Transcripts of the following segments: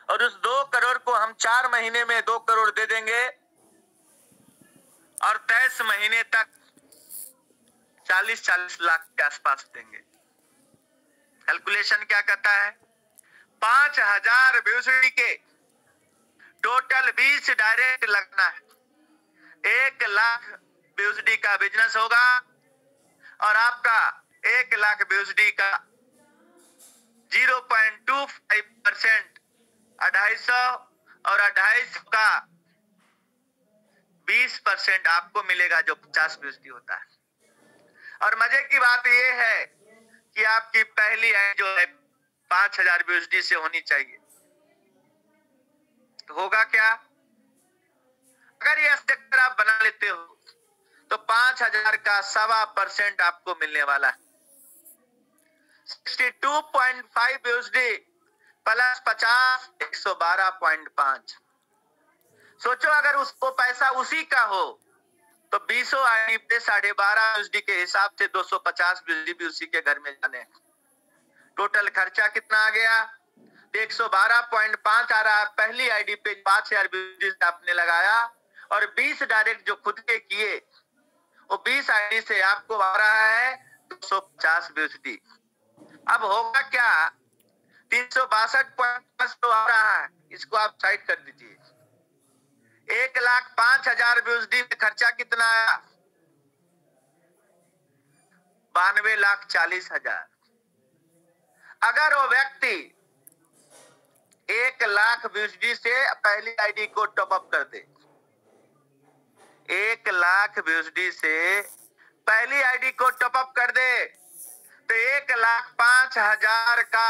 और उस 2 करोड़ को हम 4 महीने में 2 करोड़ दे देंगे और 23 महीने तक 40-40 लाख के आसपास देंगे। कैलकुलेशन क्या कहता है? 5000 BuSD के टोटल 20 डायरेक्ट लगना है। 1 लाख BuSD का बिजनेस होगा और आपका 1 लाख BuSD का 0.25% 250 और 250 का 20% आपको मिलेगा, जो 50 BuSD होता है। और मजे की बात यह है कि आपकी पहली आय जो है 5000 BuSD से होनी चाहिए। तो होगा क्या? अगर ये स्ट्रक्चर आप बना लेते हो तो 5000 का 1.25% आपको मिलने वाला है। 62.5 BuSD प्लस 50 112.5। सोचो अगर उसको पैसा उसी का हो तो 20 आईडी पे 12.5 BuSD के हिसाब से 250 BuSD भी उसी के घर में जाने। टोटल खर्चा कितना आ गया? 112.5 आ रहा है। पहली आईडी पे 5000 BuSD आपने लगाया और 20 डायरेक्ट जो खुद के किए, वो 20 आईडी से आपको आ रहा है 250 BuSD। अब होगा क्या? 362.5 तो आ रहा है, इसको आप साइड कर दीजिए। 1,05,000 BuSD में खर्चा कितना आया? 92,40,000। अगर वो व्यक्ति 1 लाख BuSD से पहली आईडी को टॉप अप कर दे, 1 लाख BuSD से पहली आईडी को टॉप अप कर दे, तो 1,05,000 का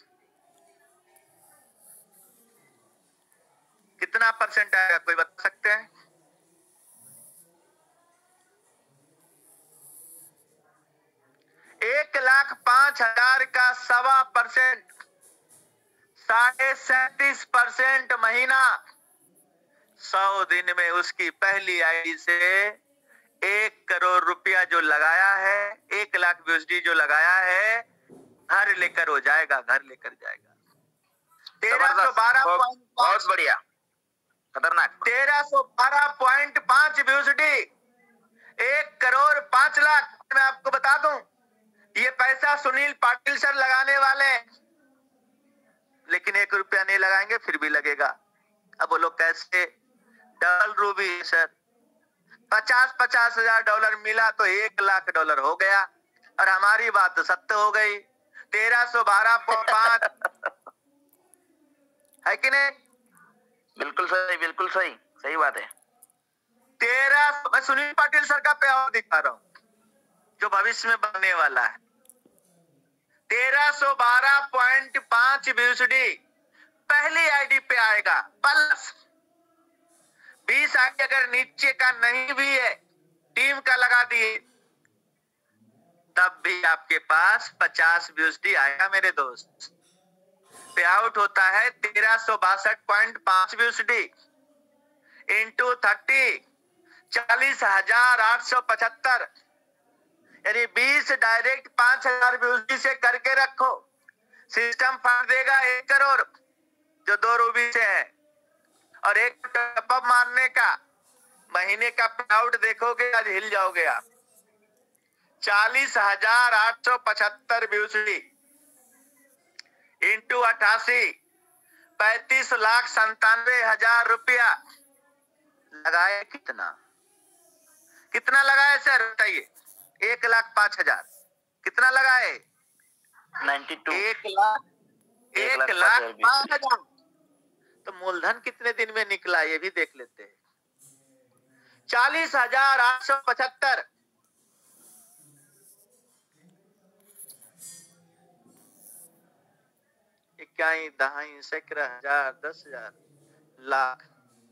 कितना परसेंट आएगा? कोई बता सकते हैं? एक 1,05,000 का 1.25% 37.5% महीना। 100 दिन में उसकी पहली आईडी से 1 करोड़ रुपया जो लगाया है, 1 लाख BuSD जो लगाया है, घर लेकर हो जाएगा, घर लेकर जाएगा। 1312 बहुत बढ़िया, खतरनाक। 1312.5 BuSD 1 करोड़ 5 लाख। मैं आपको बता दूं, ये पैसा सुनील पाटिल सर लगाने वाले, लेकिन 1 रुपया नहीं लगाएंगे, फिर भी लगेगा। अब बोलो कैसे? डबल रूबी सर, 50-50 हजार डॉलर मिला तो $1 लाख हो गया और हमारी बात तो सत्य हो गई। 1312.5 है कि नहीं? बिल्कुल सही, बिल्कुल सही, सही बात है। 13, मैं सुनील पाटिल सर का पे आउट दिखा रहा हूं जो भविष्य में बनने वाला है। 1312.5 BuSD पहली आईडी पे आएगा, प्लस 20 आईडी अगर नीचे का नहीं भी है, टीम का लगा दिए, तब भी आपके पास 50 BuSD आएगा मेरे दोस्त। पे आउट होता है 1362.5 BuSD इंटू 30, 40,875, यानी 20 डायरेक्ट 5,000 BuSD से करके रखो। सिस्टम फंड देगा 1 करोड़ जो 2 रूबी से है, और एक टॉपअप मारने का महीने का पे-आउट देखोगे, आज हिल जाओगे आप। 40,875 BuSD इंटू 88, 35,97,000 रुपया लगाए। कितना लगाए सर बताइए? 1,05,000 कितना लगाए? 92। 1,05,000। तो मूलधन कितने दिन में निकला ये भी देख लेते हैं। 40,875 इक्याई दहाई सैकड़ा हजार 10,000 लाख,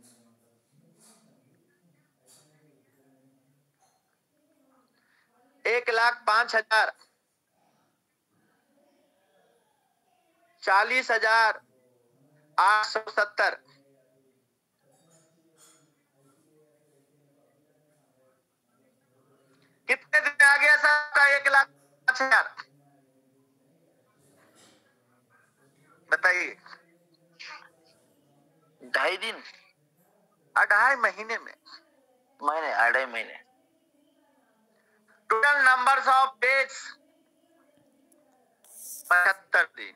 एक 1,05,000, 40,870, कितने दिन में आ गया सबका 1,05,000? बताइए। 2.5 दिन, 2.5 महीने में, महीने, 2.5 महीने। टोटल नंबर्स ऑफ डेज 75 दिन।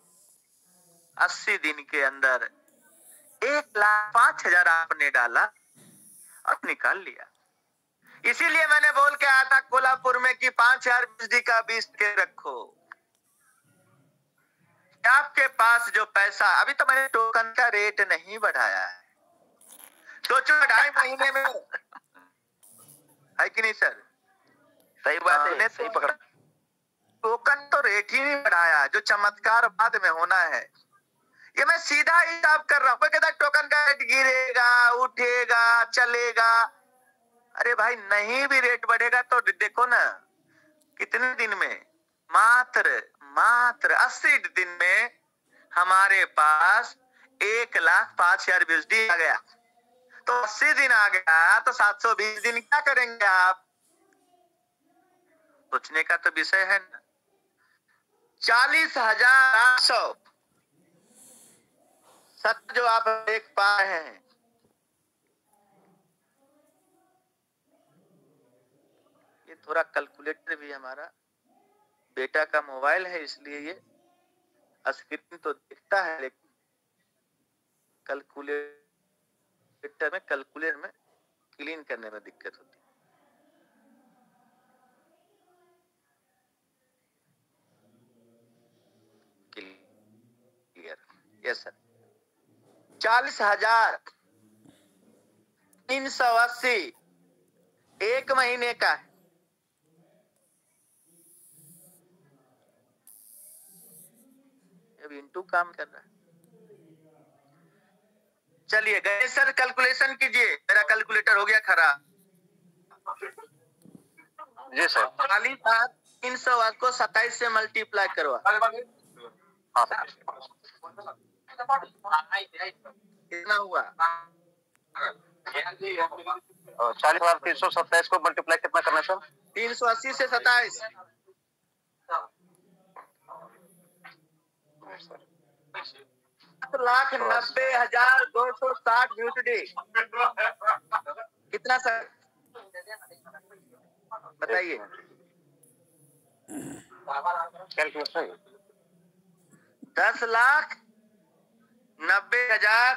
80 दिन के अंदर 1,05,000 आपने डाला और निकाल लिया। इसीलिए मैंने बोल के आया था कोल्हापुर में कि 5,000 बिजली का 20 के रखो। आपके पास जो पैसा, अभी तो मैंने टोकन का रेट नहीं बढ़ाया है, तो 2.5 महीने में है कि नहीं सर? सही बात है, सही पकड़ा। टोकन तो रेट ही नहीं बढ़ाया, जो चमत्कार बाद में होना है। ये मैं सीधा हिसाब कर रहा हूं। कोई कहता है टोकन का रेट गिरेगा, उठेगा, चलेगा। अरे भाई नहीं भी रेट बढ़ेगा तो देखो ना कितने दिन में, मात्र 80 दिन में हमारे पास 1,05,000 बिजली आ गया। तो 80 दिन आ गया तो 720 दिन क्या करेंगे आप? सोचने का तो विषय है ना। 40,800 सत्य जो आप देख पा रहे हैं, ये थोड़ा कैलकुलेटर भी हमारा बेटा का मोबाइल है, इसलिए ये स्क्रीन तो दिखता है लेकिन कैलकुलेटर में क्लीन करने में दिक्कत होती है। क्लियर? Yes sir. 40,380 एक महीने का है। अब इंटू काम कर रहा है। चलिए गणेश सर कैलकुलेशन कीजिए, मेरा कैलकुलेटर हो गया खराब। जी सर। 40,380 को 27 से मल्टीप्लाई करवा। कितना हुआ? 40,327 को मल्टीप्लाई कितना करना सर? 380 से 27। 7,90,260 यूनिट। कितना सर बताइए? कैलकुलेशन 10,90,000।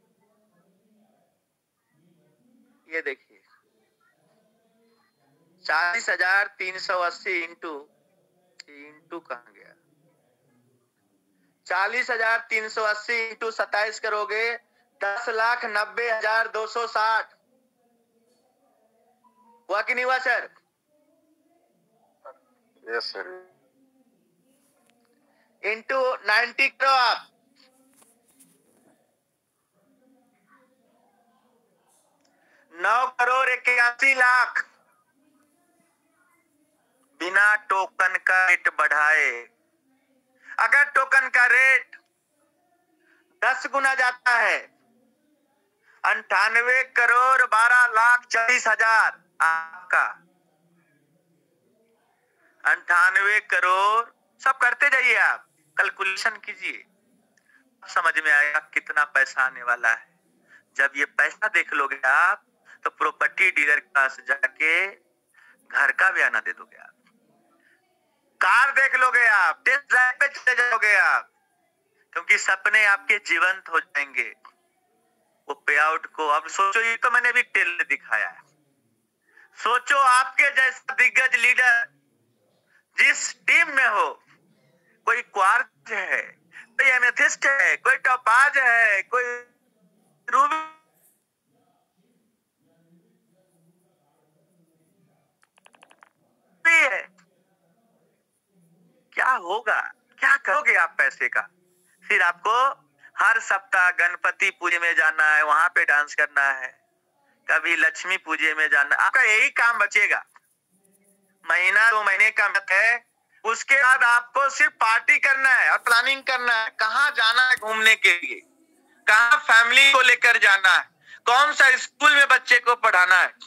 ये देखिए 40,380 इंटू कहाँ गया? 40,380 इंटू 27 करोगे 10,90,260 हुआ कि नहीं हुआ सर? Yes sir. इंटू 90 करो आप, 9,81,00,000 बिना टोकन का रेट बढ़ाए। अगर टोकन का रेट 10 गुना जाता है 98,12,40,000 आपका। 98 करोड़ सब करते जाइए, आप कैलकुलेशन कीजिए, समझ में आएगा कितना पैसा आने वाला है। जब ये पैसा देख लोगे आप तो प्रॉपर्टी डीलर के पास जाके घर का बयाना दे दोगे आप, कार देख लोगे आप, टेस्ट ड्राइव पे चले जाओगे आप, क्योंकि सपने आपके जीवंत हो जाएंगे। वो पे आउट को अब सोचो, ये तो मैंने भी टेल दिखाया है। सोचो आपके जैसा दिग्गज लीडर जिस टीम में हो, कोई क्वार्क है, कोई एमेथिस्ट है, कोई टोपाज है, कोई रूबी है, क्या होगा? क्या करोगे आप पैसे का? फिर आपको हर सप्ताह गणपति पूजे में जाना है, वहां पे डांस करना है, कभी लक्ष्मी पूजे में जाना, आपका यही काम बचेगा। महीना 2 महीने का मत है, उसके बाद आपको सिर्फ पार्टी करना है और प्लानिंग करना है, कहाँ जाना है घूमने के लिए, कहाँ फैमिली को लेकर जाना है, कौन सा स्कूल में बच्चे को पढ़ाना है,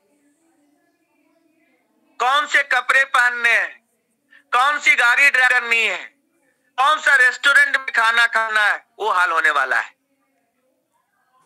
कौन से कपड़े पहनने हैं, कौन सी गाड़ी ड्राइव करनी है, कौन सा रेस्टोरेंट में खाना खाना है, वो हाल होने वाला है।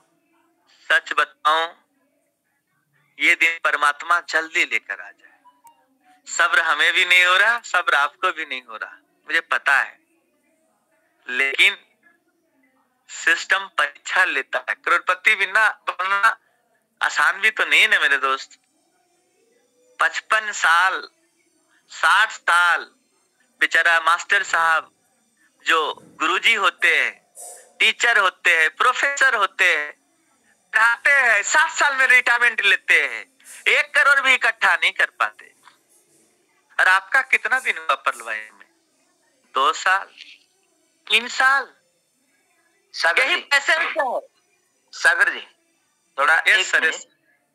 सच बताऊं, ये दिन परमात्मा जल्दी लेकर आ जाए। सब्र हमें भी नहीं हो रहा, सब्र आपको भी नहीं हो रहा, मुझे पता है, लेकिन सिस्टम परीक्षा लेता है। करोड़पति बिना बनना आसान भी तो नहीं है ना मेरे दोस्त। 55 साल, 60 साल बेचारा मास्टर साहब जो गुरुजी होते हैं, टीचर होते हैं, प्रोफेसर होते हैं, पढ़ाते हैं, 60 साल में रिटायरमेंट लेते हैं, 1 करोड़ भी इकट्ठा नहीं कर पाते। और आपका कितना दिन हुआ परलवाई में? 2 साल, 3 साल, यही पैसे है। सागर जी थोड़ा एक मिनट,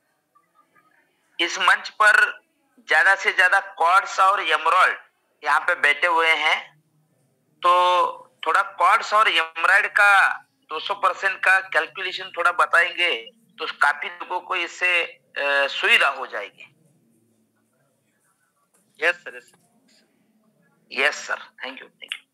इस मंच पर ज्यादा से ज्यादा क्वार्ट्स और एमराल्ड यहाँ पे बैठे हुए हैं, तो थोड़ा क्वार्ट्स और एमराल्ड का 200% का कैलकुलेशन थोड़ा बताएंगे तो काफी लोगों को इससे सुविधा हो जाएगी। Yes sir, yes sir, thank you, thank you.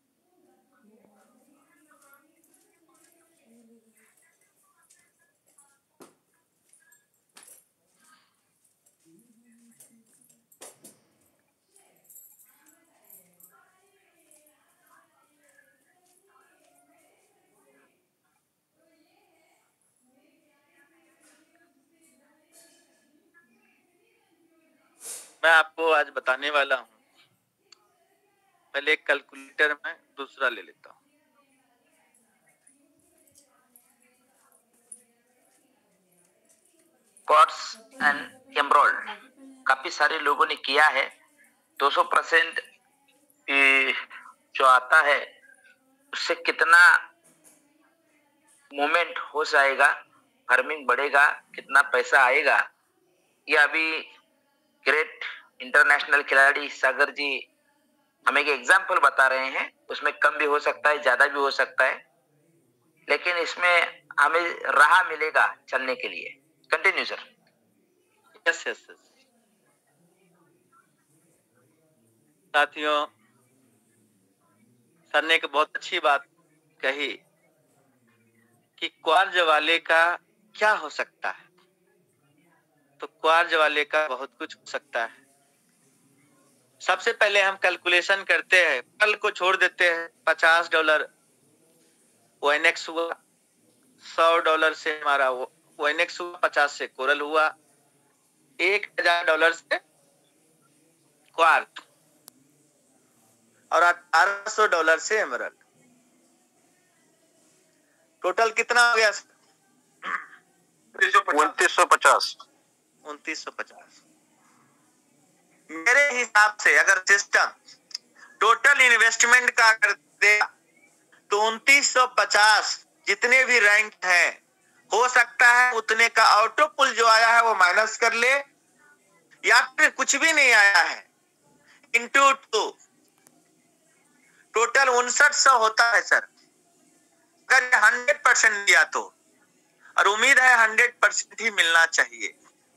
मैं आपको आज बताने वाला हूँ। पहले एक कैलकुलेटर में दूसरा ले लेता हूँ। क्वार्ट्स एंड एमराल्ड काफी सारे लोगों ने किया है। 200% जो आता है उससे कितना मूवमेंट हो जाएगा, फार्मिंग बढ़ेगा, कितना पैसा आएगा, ये अभी ग्रेट इंटरनेशनल खिलाड़ी सागर जी हमें एक एग्जाम्पल बता रहे हैं। उसमें कम भी हो सकता है, ज्यादा भी हो सकता है, लेकिन इसमें हमें राह मिलेगा चलने के लिए। Continue sir. Yes yes yes साथियों, सर ने एक बहुत अच्छी बात कही कि क्वार्ज वाले का क्या हो सकता है। तो क्वार्ज वाले का बहुत कुछ हो सकता है। सबसे पहले हम कैलकुलेशन करते हैं, कल को छोड़ देते हैं। $50 ONX हुआ, $100 से हमारा ONX हुआ, 50 से कोरल हुआ, $1000 से क्वार्ट और $1800 से एमरल्ड। टोटल कितना हो गया? 2950। 2950। मेरे हिसाब से अगर सिस्टम टोटल इन्वेस्टमेंट का कर देगा तो 2950 जितने भी रैंक है, हो सकता है उतने का ऑटो पुल जो आया है वो माइनस कर ले, या फिर कुछ भी नहीं आया है इंटू 2, टोटल 5900 होता है सर। अगर 100% लिया तो, और उम्मीद है 100% ही मिलना चाहिए।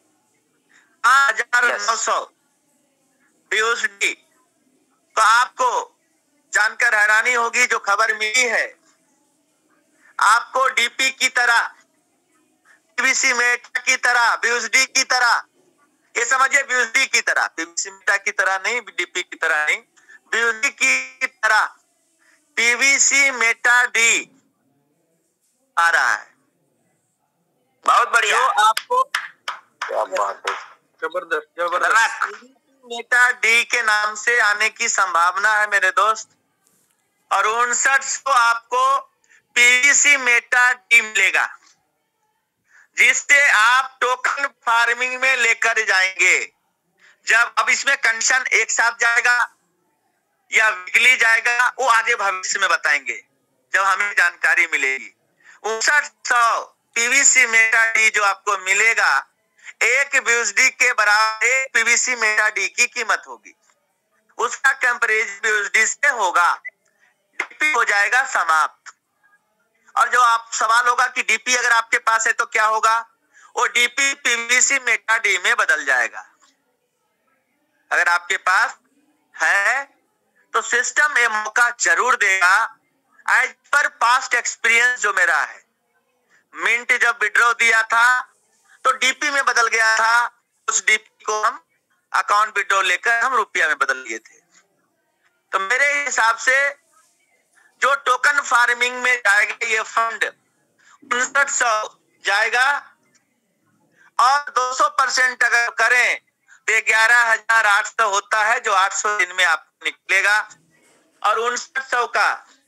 5900 BUSD तो आपको जानकर हैरानी होगी जो खबर मिली है। आपको डीपी की तरह, पीवीसी मेटा की तरह, BUSD की तरह, ये समझिए BUSD की तरह, पीवीसी मेटा की तरह नहीं, डीपी की तरह नहीं, BUSD की तरह पीवीसी मेटा डी आ रहा है। बहुत बढ़िया, जो आपको क्या बात है, जबरदस्त जबरदस्त मेटा डी के नाम से आने की संभावना है मेरे दोस्त। और 5900 आपको पीवीसी मेटा डी मिलेगा, जिससे आप टोकन फार्मिंग में लेकर जाएंगे। जब अब इसमें कंडीशन एक साथ जाएगा या वीकली जाएगा, वो आगे भविष्य में बताएंगे जब हमें जानकारी मिलेगी। 5900 पीवीसी मेटा डी जो आपको मिलेगा, एक BUSD के बराबर एक पीवीसी मेटा डी की कीमत होगी। उसका कंपैरिजन BUSD से होगा, डीपी हो जाएगा समाप्त। और जो आप सवाल होगा कि डीपी अगर आपके पास है तो क्या होगा, वो डीपी पीवीसी मेटा डी में बदल जाएगा। अगर आपके पास है तो सिस्टम ये मौका जरूर देगा। एज पर पास्ट एक्सपीरियंस जो मेरा है, मिंट जब विड्रॉ दिया था तो डीपी में बदल गया था, उस डीपी को हम अकाउंट विड्रॉ लेकर हम रुपया में बदल लिए थे। तो मेरे हिसाब से जो टोकन फार्मिंग में जाएगा ये फंड 5900 जाएगा, और 200% अगर करें तो 11,800 होता है, जो 800 दिन में आपको निकलेगा। और 5900 का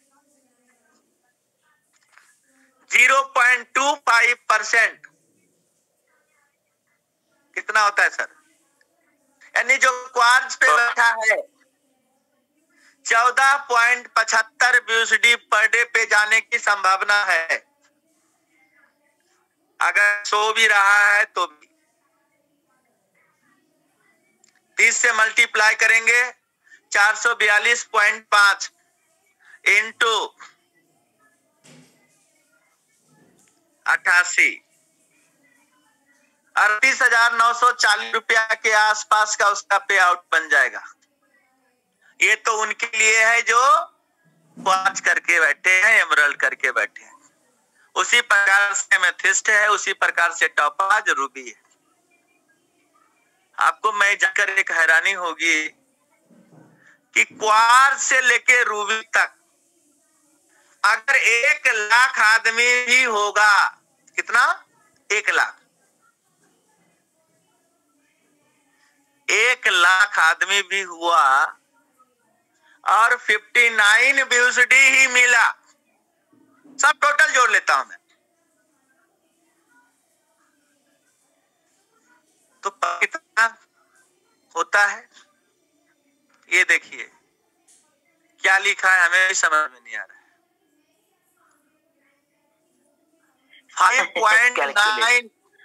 0.25% कितना होता है सर? यानी जो क्वार्ज पे बैठा है 14.75 BUSD पर डे पे जाने की संभावना है। अगर सो भी रहा है तो 30 से मल्टीप्लाई करेंगे, 442.5 इंटू 88, 38,940 रुपया के आसपास का उसका पे आउट बन जाएगा। ये तो उनके लिए है जो क्वार्ज करके बैठे हैं, एमरल्ड करके बैठे हैं। उसी प्रकार से एमेथिस्ट है, उसी प्रकार से टोपाज, रूबी है। आपको मैं जाकर एक हैरानी होगी कि क्वार्ज से लेके रूबी तक अगर 1 लाख आदमी भी होगा, कितना? 1 लाख, 1 लाख आदमी भी हुआ और 59 BUSD ही मिला, सब टोटल जोड़ लेता हूं मैं, तो कितना होता है? ये देखिए क्या लिखा है, हमें भी समझ में नहीं आ रहा है। 5.9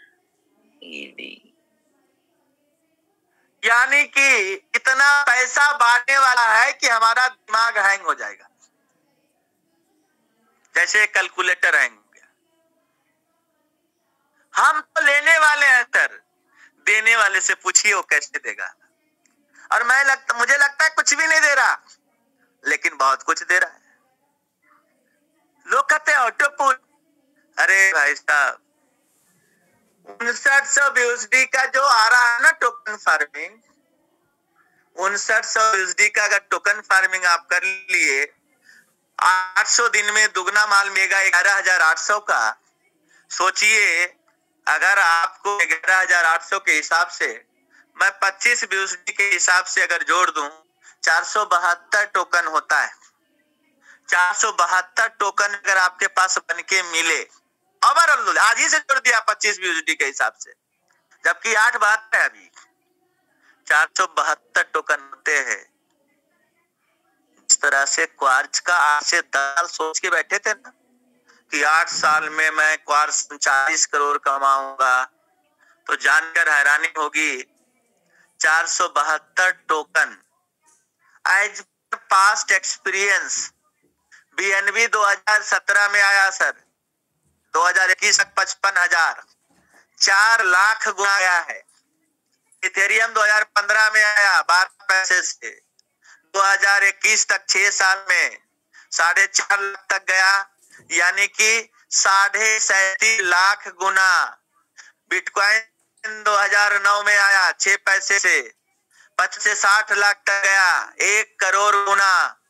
यानी कि इतना पैसा बांटने वाला है कि हमारा दिमाग हैंग हो जाएगा, जैसे कैलकुलेटर हैंग हो गया। हम तो लेने वाले हैं सर, देने वाले से पूछिए वो कैसे देगा। और मुझे लगता है कुछ भी नहीं दे रहा, लेकिन बहुत कुछ दे रहा है। लोग कहते हैं ऑटो पुल, अरे भाई साहब 5900 BUSD का जो आ रहा है ना टोकन फार्मिंग, 5900 BUSD का अगर टोकन फार्मिंग आप कर लिए, 800 दिन में दुगना माल मिलेगा 11,800 का। सोचिए अगर आपको 11,800 के हिसाब से मैं 25 BUSD के हिसाब से अगर जोड़ दूं, 472 टोकन होता है। 472 टोकन अगर आपके पास बनके मिले, ओवरऑल आज ही से जोड़ दिया 25 BUSD के हिसाब से, जबकि 872 है अभी, 472 टोकन होते हैं। इस तरह से क्वार्ज का आज से 10 साल सोच के बैठे थे ना कि 8 साल में मैं क्वार्ज 40 करोड़ कमाऊंगा, तो जानकर हैरानी होगी 472 token as past experience BNB 2017 में आया सर, 2021 तक 55,000, 4 लाख गुना आया है। इथेरियम 2015 में आया 12 पैसे से, 2021 तक 6 साल में 4.5 लाख तक गया, यानी कि 37.5 लाख गुना। बिटकॉइन 2009 में आया 6 पैसे से 50 से 60 लाख तक गया, 1 करोड़ गुना।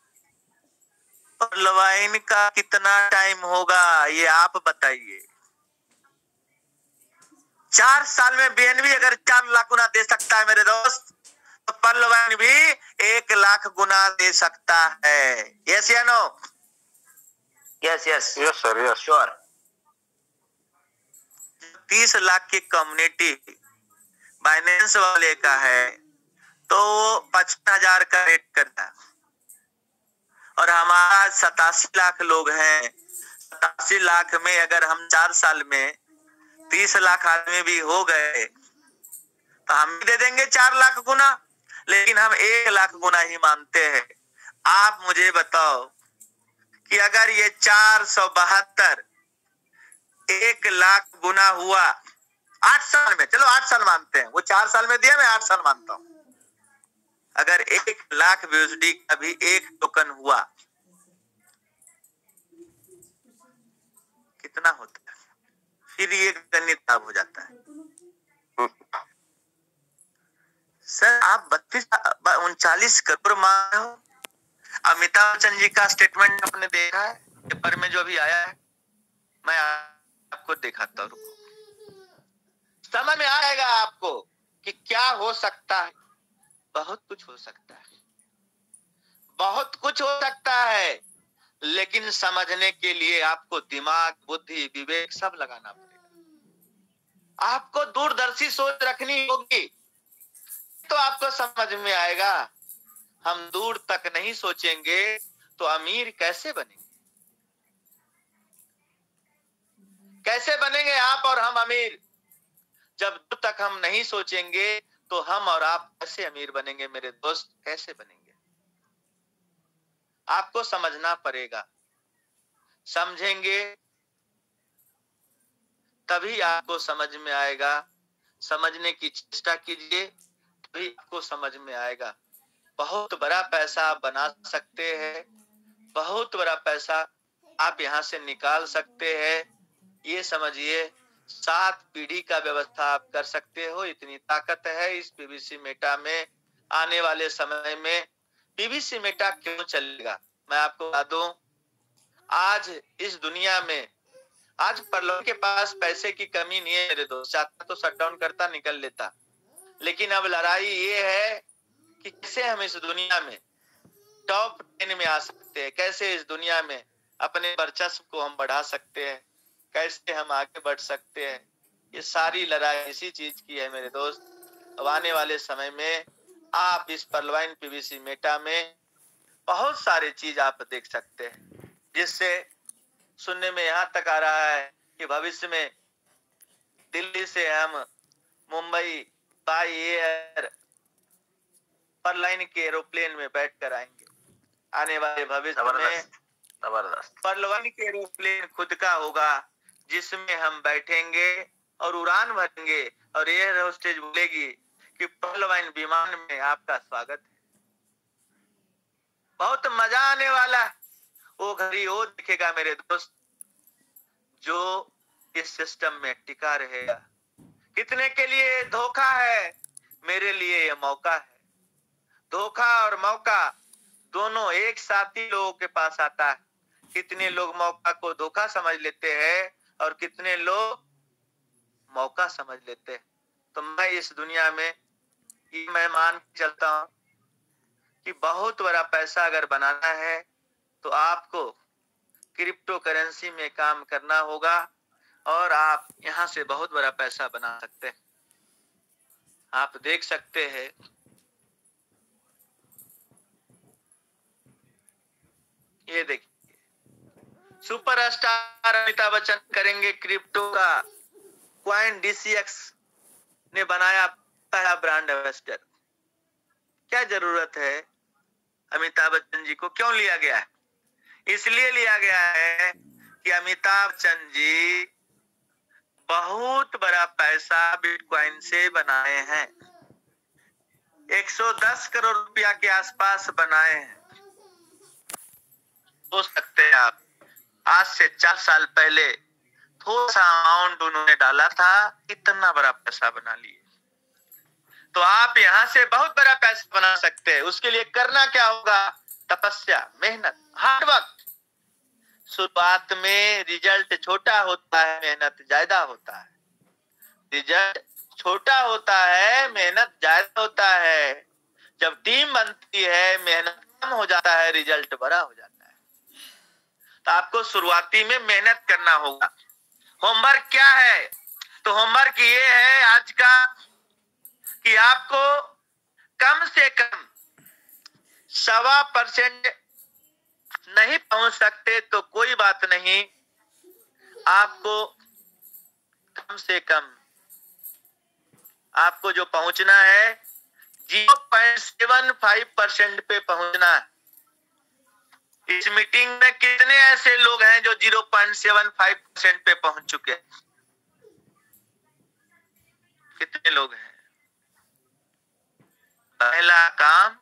लवाइन का कितना टाइम होगा ये आप बताइए। 4 साल में BNB अगर 4 लाख गुना दे सकता है मेरे दोस्त, तो पर्लवाइन भी 1 लाख गुना दे सकता है। यस या no? Yes yes yes sir, yes sure. 30 lakh की कम्युनिटी बाइनेंस वाले का है तो 55,000 का रेट करता है, और हमारा 87 लाख लोग हैं। 87 लाख में अगर हम 4 साल में 30 लाख आदमी भी हो गए तो हम दे देंगे 4 लाख गुना, लेकिन हम 1 लाख गुना ही मानते हैं। आप मुझे बताओ कि अगर ये 472 1 लाख गुना हुआ 8 साल में, चलो 8 साल मानते हैं, वो 4 साल में दिया, मैं 8 साल मानता हूं। अगर 1 लाख BUSD का भी 1 टोकन हुआ, कितना होता है? फिर ये गणित खराब हो जाता है। सर आप 39 करोड़ मांग रहे हो। अमिताभ बच्चन जी का स्टेटमेंट आपने देखा है पेपर में जो अभी आया है? मैं आपको दिखाता हूँ, समझ में आएगा आपको कि क्या हो सकता है। बहुत कुछ हो सकता है, बहुत कुछ हो सकता है, लेकिन समझने के लिए आपको दिमाग, बुद्धि, विवेक सब लगाना पड़ेगा। आपको दूरदर्शी सोच रखनी होगी तो आपको समझ में आएगा। हम दूर तक नहीं सोचेंगे तो अमीर कैसे बनेंगे? कैसे बनेंगे आप और हम अमीर? जब दूर तक हम नहीं सोचेंगे तो हम और आप कैसे अमीर बनेंगे मेरे दोस्त? कैसे बनेंगे? आपको समझना पड़ेगा। समझेंगे तभी आपको समझ में आएगा। समझने की चेष्टा कीजिए तभी आपको समझ में आएगा। बहुत बड़ा पैसा आप बना सकते हैं, बहुत बड़ा पैसा आप यहाँ से निकाल सकते हैं। ये समझिए 7 पीढ़ी का व्यवस्था आप कर सकते हो। इतनी ताकत है इस पीवीसी मेटा में। आने वाले समय में पीवीसी मेटा क्यों चलेगा मैं आपको बता दूं। आज इस दुनिया में आज परलोक के पास पैसे की कमी नहीं है मेरे दोस्त। चाहता तो शटडाउन करता, निकल लेता, लेकिन अब लड़ाई ये है कि कैसे हम इस दुनिया में टॉप 10 में आ सकते हैं, कैसे इस दुनिया में अपने वर्चस्व को हम बढ़ा सकते हैं, कैसे हम आगे बढ़ सकते हैं। ये सारी लड़ाई इसी चीज की है मेरे दोस्त। अब आने वाले समय में आप इस पर्लवाइन पीवीसी मेटा में बहुत सारे चीज आप देख सकते हैं, जिससे सुनने में यहाँ तक आ रहा है कि भविष्य में दिल्ली से हम मुंबई बाय एयर परलाइन के एरोप्लेन में बैठकर आएंगे। आने वाले भविष्य में जबरदस्त परलाइन के एरोप्लेन खुद का होगा, जिसमें हम बैठेंगे और उड़ान भरेंगे और एयर होस्टेज बोलेगी कि परलाइन विमान में आपका स्वागत है। बहुत मजा आने वाला है। वो घड़ी वो दिखेगा मेरे दोस्त जो इस सिस्टम में टिका रहेगा। कितने के लिए धोखा है, मेरे लिए ये मौका है। धोखा और मौका दोनों एक साथ ही लोगों के पास आता है। कितने लोग मौका को धोखा समझ लेते हैं और कितने लोग मौका समझ लेते हैं। तो मैं इस दुनिया में ये मैं मान के चलता हूं कि बहुत बड़ा पैसा अगर बनाना है तो आपको क्रिप्टो करेंसी में काम करना होगा और आप यहाँ से बहुत बड़ा पैसा बना सकते हैं। आप देख सकते हैं ये देखिए सुपरस्टार अमिताभ बच्चन करेंगे क्रिप्टो का। कॉइन डीसीएक्स ने बनाया पहला ब्रांड एम्बेसडर। क्या जरूरत है अमिताभ बच्चन जी को क्यों लिया गया है? इसलिए लिया गया है कि अमिताभ बच्चन जी बहुत बड़ा पैसा बिटकॉइन से बनाए हैं। 110 करोड़ रुपया के आसपास बनाए हैं। हो सकते हैं आप आज से 4 साल पहले थोड़ा सा अमाउंट उन्होंने डाला था, इतना बड़ा पैसा बना लिए। तो आप यहाँ से बहुत बड़ा पैसा बना सकते हैं। उसके लिए करना क्या होगा? तपस्या, मेहनत, हार्डवर्क। शुरुआत में रिजल्ट छोटा होता है, मेहनत ज्यादा होता है। रिजल्ट छोटा होता है, मेहनत ज्यादा होता है। जब टीम बनती है, मेहनत कम हो जाता है, रिजल्ट बड़ा हो जाता है। तो आपको शुरुआती में मेहनत करना होगा। होमवर्क क्या है? तो होमवर्क ये है आज का कि आपको कम से कम 1.25% नहीं पहुंच सकते तो कोई बात नहीं, आपको कम से कम आपको जो पहुंचना है 0.75% पे पहुंचना है। इस मीटिंग में कितने ऐसे लोग हैं जो 0.75% पे पहुंच चुके हैं? कितने लोग हैं? पहला काम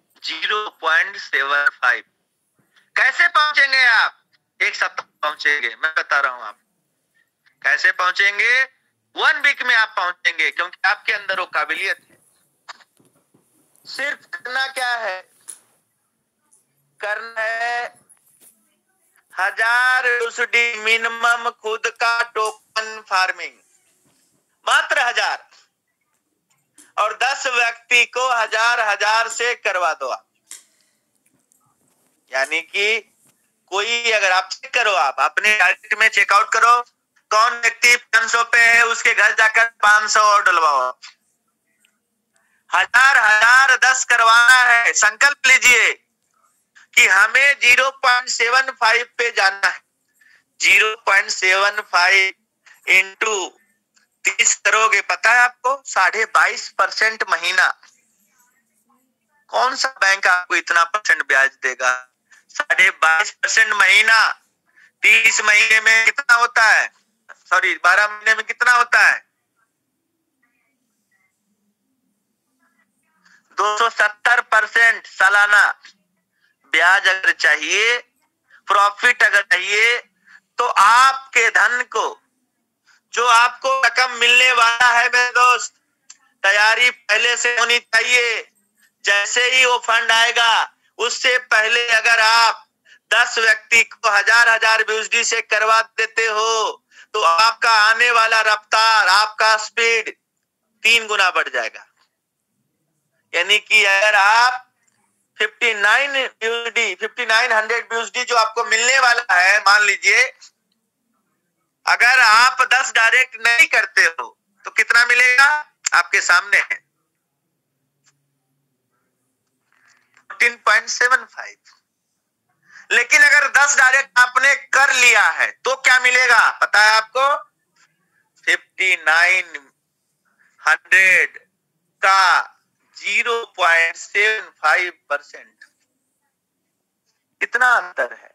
0.75। कैसे पहुंचेंगे आप? एक सप्ताह पहुंचेंगे, मैं बता रहा हूं आप। कैसे पहुंचेंगे? 1 वीक में आप पहुंचेंगे, क्योंकि आपके अंदर वो काबिलियत है। सिर्फ करना क्या है? करना है 1000 यूएसडी मिनिमम खुद का टोकन फार्मिंग, मात्र 1000, और 10 व्यक्ति को 1000 से करवा दो आप। यानी कि कोई अगर आप चेक करो, आप अपने डायरेक्ट में चेकआउट करो, कौन व्यक्ति 500 पे है, उसके घर जाकर 500 और डलवाओ। 1000 करवाना है। संकल्प लीजिए कि हमें 0.75 पे जाना है। 0.75 इंटू 30 करोगे, पता है आपको 22.5% महीना। कौन सा बैंक आपको इतना % ब्याज देगा? 22.5% महीना। 30 महीने में कितना होता है? सॉरी, 12 महीने में कितना होता है? 270% सालाना ब्याज अगर चाहिए, प्रॉफिट अगर चाहिए, तो आपके धन को, जो आपको रकम मिलने वाला है मेरे दोस्त, तैयारी पहले से होनी चाहिए। जैसे ही वो फंड आएगा, उससे पहले अगर आप 10 व्यक्ति को 1000 यूएसडी से करवा देते हो, तो आपका आने वाला रफ्तार, आपका स्पीड 3 गुना बढ़ जाएगा। यानी कि अगर आप 5900 यूएसडी जो आपको मिलने वाला है, मान लीजिए अगर आप 10 डायरेक्ट नहीं करते हो तो कितना मिलेगा? आपके सामने है 14.75। लेकिन अगर 10 डायरेक्ट आपने कर लिया है तो क्या मिलेगा पता है आपको? 5900 का 0.75%। कितना अंतर है?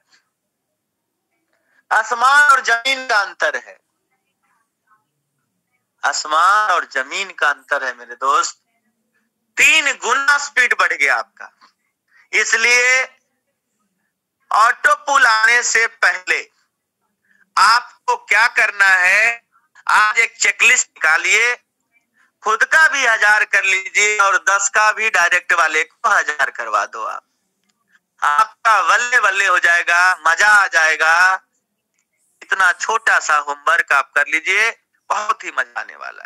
आसमान और जमीन का अंतर है। आसमान और जमीन का अंतर है मेरे दोस्त। 3 गुना स्पीड बढ़ गया आपका। इसलिए ऑटो पुल आने से पहले आपको क्या करना है? आज एक चेकलिस्ट निकालिए, खुद का भी 1000 कर लीजिए और 10 का भी डायरेक्ट वाले को 1000 करवा दो। आपका वल्ले वल्ले हो जाएगा, मजा आ जाएगा। इतना छोटा सा होमवर्क आप कर लीजिए, बहुत ही मजा आने वाला है।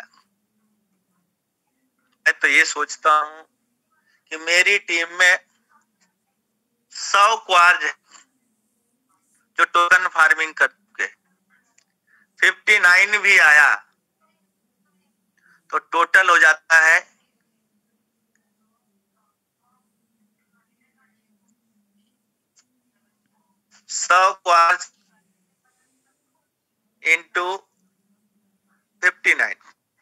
मैं तो ये सोचता हूं कि मेरी टीम में 100 क्वार्ज जो टोकन फार्मिंग कर चुके, 59 भी आया तो टोटल हो जाता है 100 क्वार्ज इंटू 59,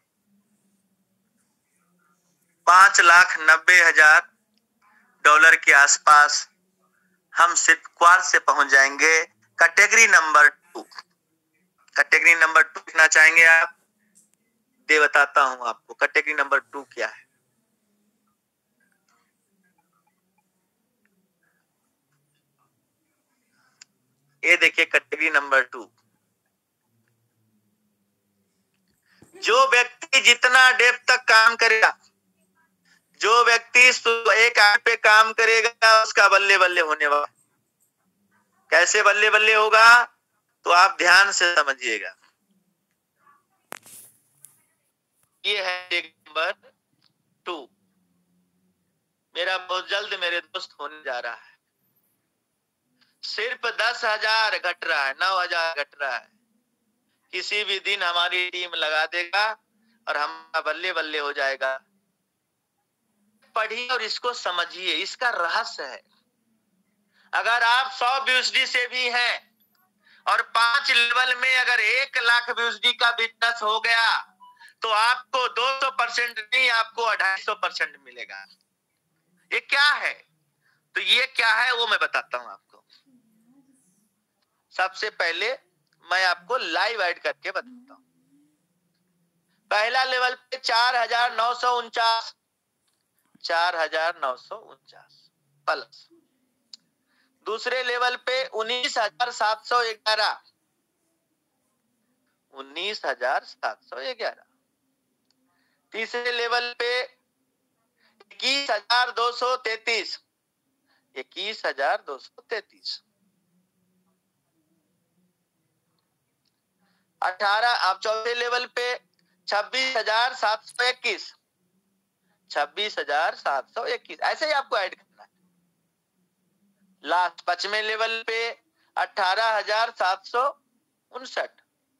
$5,90,000 के आसपास हम सिर्फ क्वार्ज से पहुंच जाएंगे। कैटेगरी नंबर 2, कैटेगरी नंबर 2 लिखना चाहेंगे आप? दे बताता हूं आपको कैटेगरी नंबर 2 क्या है। ये देखिए कैटेगरी नंबर 2। जो व्यक्ति जितना डेप्थ तक काम करेगा, जो व्यक्ति एक आय पे काम करेगा, उसका बल्ले बल्ले होने वाला। कैसे बल्ले बल्ले होगा तो आप ध्यान से समझिएगा। ये है नंबर 2, मेरा बहुत जल्द मेरे दोस्त होने जा रहा है। सिर्फ 10,000 घट रहा है, 9,000 घट रहा है। किसी भी दिन हमारी टीम लगा देगा और हमारा बल्ले बल्ले हो जाएगा। पढ़िए और इसको समझिए, इसका रहस्य है। अगर आप 100 यूएसडी से भी हैं और 5 लेवल में अगर 1 लाख यूएसडी का बिजनेस हो गया तो आपको 200% नहीं, आपको 250% मिलेगा। ये क्या है? तो ये क्या है वो मैं बताता हूं आपको। सबसे पहले मैं आपको लाइव ऐड करके बताता हूं। पहला लेवल पे 4,949 प्लस। दूसरे लेवल पे 19,711 19,711। तीसरे लेवल पे 21,233, 21,233। 18, आप चौथे लेवल पे 26,721, 26,721। ऐसे ही आपको ऐड करना है। लास्ट 5वें लेवल पे 18,759।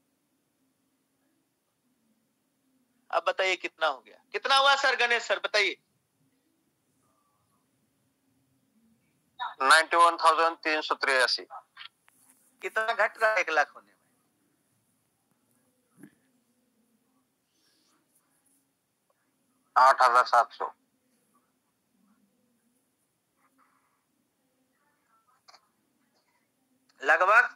अब बताइए कितना हो गया, कितना हुआ सर? गणेश सर बताइए। 91,383। कितना घट रहा है 1 लाख होने में? 8,700। लगभग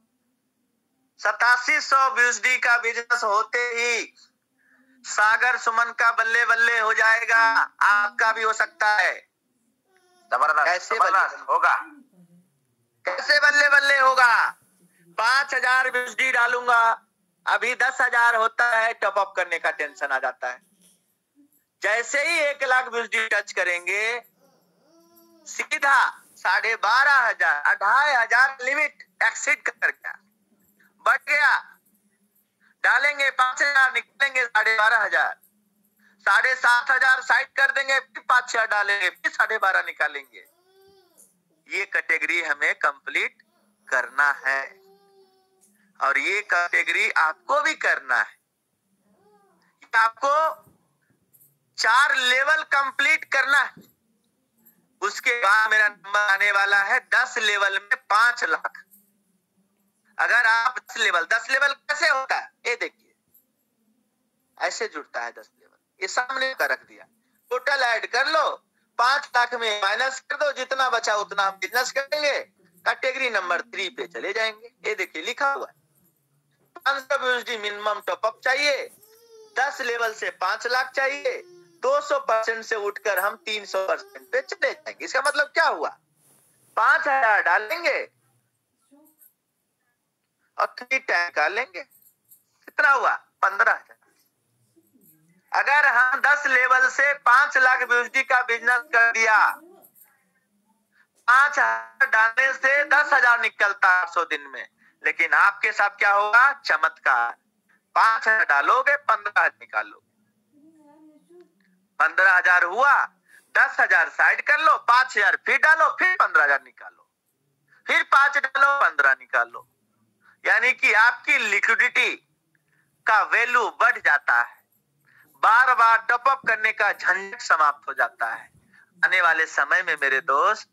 8700 BUSD का बिजनेस होते ही सागर सुमन का बल्ले बल्ले हो जाएगा। आपका भी हो सकता है। जबरदस्त, कैसे जबरदस्त होगा? कैसे बल्ले बल्ले होगा? 5,000 BUSD डालूंगा, अभी 10,000 होता है, टॉप अप करने का टेंशन आ जाता है। जैसे ही 1 लाख BUSD टच करेंगे, सीधा 12,500, 2,500 लिमिट एक्सीड कर गया, बढ़ गया। डालेंगे 5,000, निकलेंगे 12,500, 7,500 साइड कर देंगे, फिर 5,000 डालेंगे, फिर 12,500 निकालेंगे। ये कैटेगरी हमें कंप्लीट करना है और ये कैटेगरी आपको भी करना है। आपको 4 लेवल कंप्लीट करना है। उसके बाद मेरा नंबर आने वाला है 10 लेवल में 5 लाख। अगर आप 10 लेवल कैसे होता है? ये देखिए, ऐसे जुड़ता है 10 लेवल। ये सामने का रख दिया, टोटल ऐड कर लो, 5 लाख में माइनस कर दो, जितना बचा उतना हम बिजनेस करेंगे। कैटेगरी नंबर 3 पे चले जाएंगे। ये देखिए लिखा हुआ है 500 BUSD मिनिमम टॉपअप चाहिए, 10 लेवल से 5 लाख चाहिए, 200% से उठकर हम 300% पे चले जाएंगे। इसका मतलब क्या हुआ? 5,000 डालेंगे और 3 टाइम निकालेंगे। कितना हुआ? 15,000। अगर हम 10 लेवल से 5 लाख BUSD का बिजनेस कर दिया, 5,000 डालने से 10,000 निकलता 800 दिन में। लेकिन आपके साथ क्या होगा? चमत्कार। 5,000 डालोगे, 15,000 निकालोगे। 15,000 हुआ, 10,000 साइड कर लो, 5,000 फिर डालो, फिर 15,000 निकालो, फिर 5 डालो, 15 निकालो। यानी कि आपकी लिक्विडिटी का वैल्यू बढ़ जाता है। बार बार टॉपअप करने का झंझट समाप्त हो जाता है। आने वाले समय में मेरे दोस्त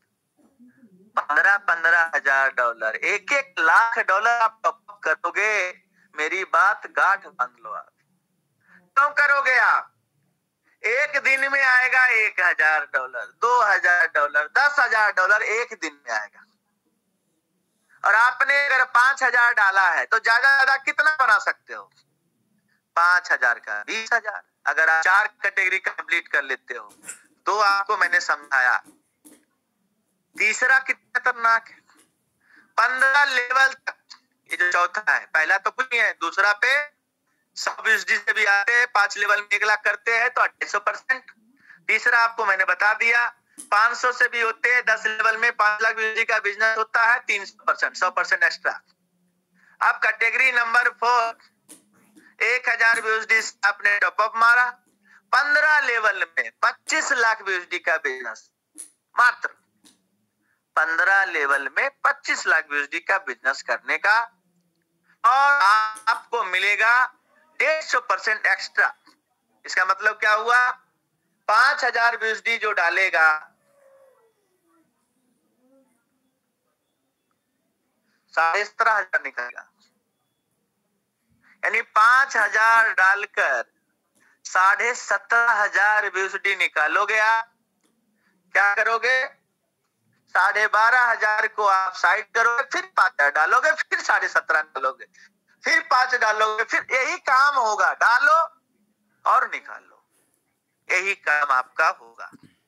15,000 डॉलर, 1 लाख डॉलर आप टॉपअप करोगे। मेरी बात गांठ बांध लो। आप क्यों करोगे? आप एक दिन में आएगा 1,000 डॉलर, 2,000 डॉलर, 10,000 डॉलर एक दिन में आएगा। और आपने अगर 5,000 डाला है तो ज्यादा ज्यादा कितना बना सकते हो? 5,000 का 20,000। अगर आप 4 कैटेगरी कंप्लीट कर लेते हो, 2 आपको मैंने समझाया, तीसरा कितना खतरनाक है? 15 लेवल तक। ये जो चौथा है, पहला तो कुछ नहीं है, दूसरा पे 100 BUSD से भी आते हैं, 5 लेवल में 1 लाख करते हैं तो 250%। तीसरा आपको मैंने बता दिया 500 से भी होते हैं, 10 लेवल में 5 लाख BUSD का बिजनेस होता है 300%, 100% एक्स्ट्रा। अब कैटेगरी नंबर 4, 1,000 BUSD आपने टॉपअप मारा, 15 लेवल में 25 लाख BUSD का बिजनेस, मात्र 15 लेवल में 25 लाख BUSD का बिजनेस करने का, और आपको मिलेगा 150% एक्स्ट्रा। इसका मतलब क्या हुआ? 5,000 BUSD जो डालेगा, 17,500 निकलेगा। यानी 5,000 डालकर 17,500 BUSD निकालोगे। आप क्या करोगे? 12,500 को आप साइड करोगे, फिर 5,000 डालोगे, फिर 17,500 डालोगे, फिर 5 डालोगे, फिर यही काम होगा। डालो और निकालो, यही काम आपका होगा।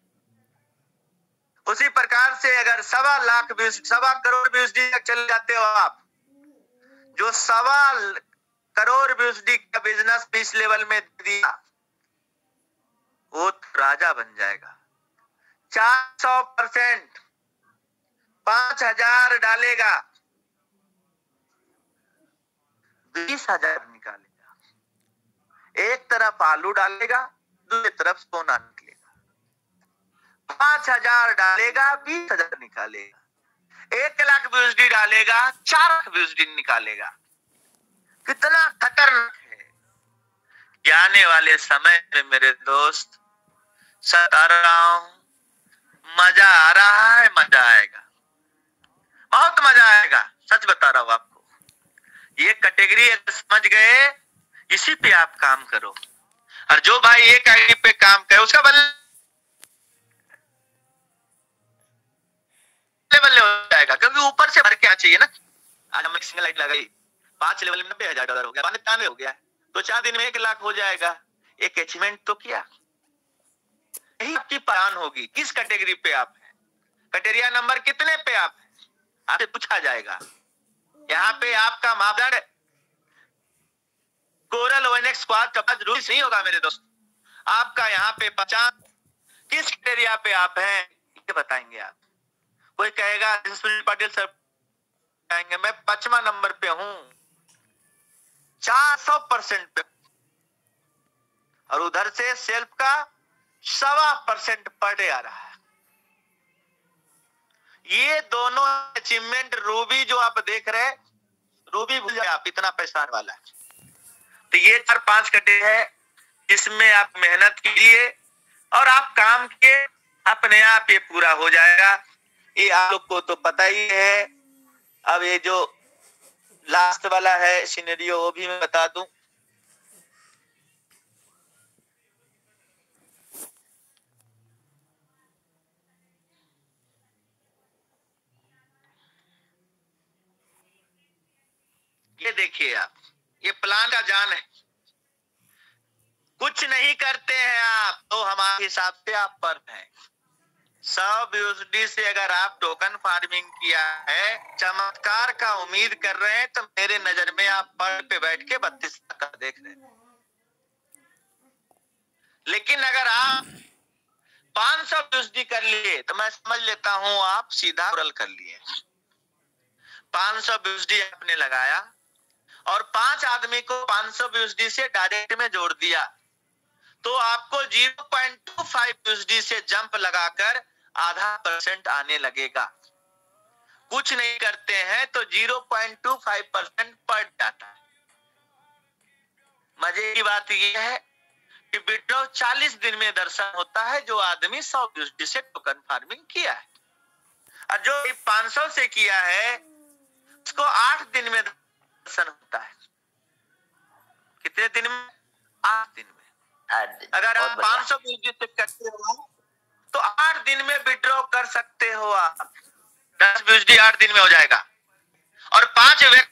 उसी प्रकार से अगर 1.25 लाख 1.25 करोड़ BUSD तक चले जाते हो आप, जो 1.25 करोड़ BUSD का बिजनेस 20 लेवल में दिया, वो राजा बन जाएगा। 400%, 5,000 डालेगा, 20,000 निकालेगा। एक तरफ आलू डालेगा, दूसरी तरफ सोना निकलेगा। 5,000 डालेगा, 20,000 निकालेगा। 1 लाख BUSD डालेगा, 4 लाख BUSD निकालेगा। कितना खतरनाक है। आने वाले समय में मेरे दोस्त सता रहा हूं, मजा आ रहा है, मजा आएगा, बहुत मजा आएगा, सच बता रहा हूं आपको। ये कैटेगरी अगर समझ गए, इसी पे आप काम करो। और जो भाई एक आईडी पे काम करे उसका बल्ले बल्ले हो जाएगा, क्योंकि ऊपर से भर के आ चाहिए ना। आज हमने सिंगल आईडी लगाई, 5 लेवल में $90,000 हो गया, 95 हो गया, तो 4 दिन में 1 लाख हो जाएगा। एक अचीवमेंट तो किया। यही आपकी पहचान होगी, किस कैटेगरी पे आप हैं, कैटेरिया नंबर कितने पे आप हैं, आपसे पूछा जाएगा। यहाँ पे आपका मापदंड कोरल ONX स्क्वाड का जरूरी नहीं होगा मेरे दोस्त। आपका यहाँ पे पहचान किस कैटेरिया पे आप हैं ये बताएंगे आप। कोई कहेगा सुनील पाटिल सर कहेंगे मैं 5वां नंबर पे हूं, 400% पे, और उधर से सेल्फ का 1.25% पर डे आ रहा है। ये दोनों अचीवमेंट रूबी जो आप देख रहे हैं, रूबी भूल जाए आप, इतना पैसा आने वाला है। तो ये 4-5 कटे है, इसमें आप मेहनत कीजिए और आप काम किए, अपने आप ये पूरा हो जाएगा। ये आप लोग को तो पता ही है। अब ये जो लास्ट वाला है सिनेरियो वो भी मैं बता दूं। ये देखिए आप, ये प्लान का जान है। कुछ नहीं करते हैं आप तो हमारे हिसाब से आप पर हैं। 100 BUSD से अगर आप टोकन फार्मिंग किया है, चमत्कार का उम्मीद कर रहे हैं, तो मेरे नजर में आप पर पे बैठ के 32 का देख रहे हैं। लेकिन अगर आप 500 BUSD कर लिए तो मैं समझ लेता हूं आप सीधा कोरल कर लिए। 500 BUSD आपने लगाया और 5 आदमी को 500 BUSD से डायरेक्ट में जोड़ दिया, तो आपको 0.25 BUSD से जंप लगाकर 0.5% आने लगेगा। कुछ नहीं करते हैं तो 0.25% पड़ जाता है। मजे की बात यह है कि विड्रॉ 40 दिन में दर्शन होता है, जो आदमी 100 BUSD से टोकन फार्मिंग किया है, और जो 500 से किया है उसको 8 दिन में दर्शन होता है। कितने दिन में? 8 दिन में। अगर आप 500 BUSD से करते हो तो 8 दिन में विड्रॉ कर सकते हो आप। 10 BUSD 8 दिन में हो जाएगा। और 5 व्यक्ति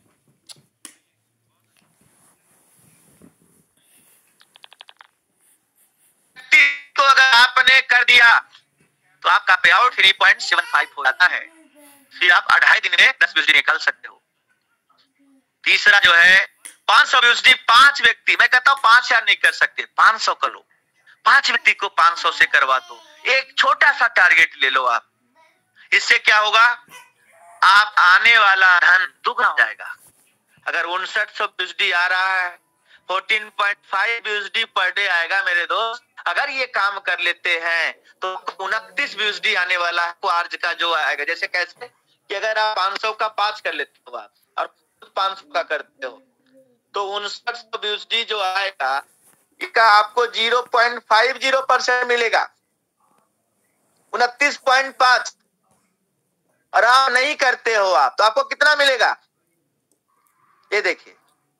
को अगर आपने कर दिया तो आपका पे आउट 3.75 हो जाता है। फिर आप 2.5 दिन में 10 BUSD निकाल सकते हो। तीसरा जो है 500 BUSD 5 व्यक्ति, मैं कहता हूं 5,000 नहीं कर सकते, 500 कर लो। 5 व्यक्ति को 500 से करवा दो। एक छोटा सा टारगेट ले लो आप। इससे क्या होगा, आप आने वाला धन दुगना हो जाएगा। अगर 5900 BUSD आ रहा है, 14.5 BUSD पर डे आएगा मेरे दोस्त। अगर ये काम कर लेते हैं तो 29 BUSD आने वाला है क्वार्ज का जो आएगा। जैसे कैसे कि अगर आप 500 का 5 कर लेते हो आप और 500 का करते हो तो 5900 BUSD जो आएगा इसका आपको 0.50% मिलेगा, 29.5। और आप नहीं करते हो आप तो आपको कितना मिलेगा, ये देखिए